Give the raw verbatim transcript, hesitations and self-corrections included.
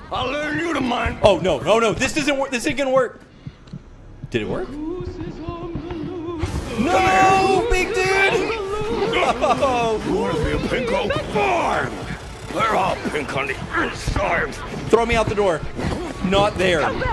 I'll learn you to mind. Oh no, no, no! This doesn't work. This ain't gonna work. Did it work? No, big dude! Oh. You want to be a pinko? Fine. They're all pink on the inside. Throw me out the door. Not there.